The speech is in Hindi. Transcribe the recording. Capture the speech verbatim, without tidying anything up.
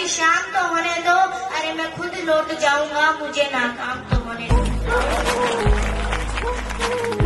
शाम तो होने दो, अरे मैं खुद लौट जाऊंगा, मुझे नाकाम तो होने दो।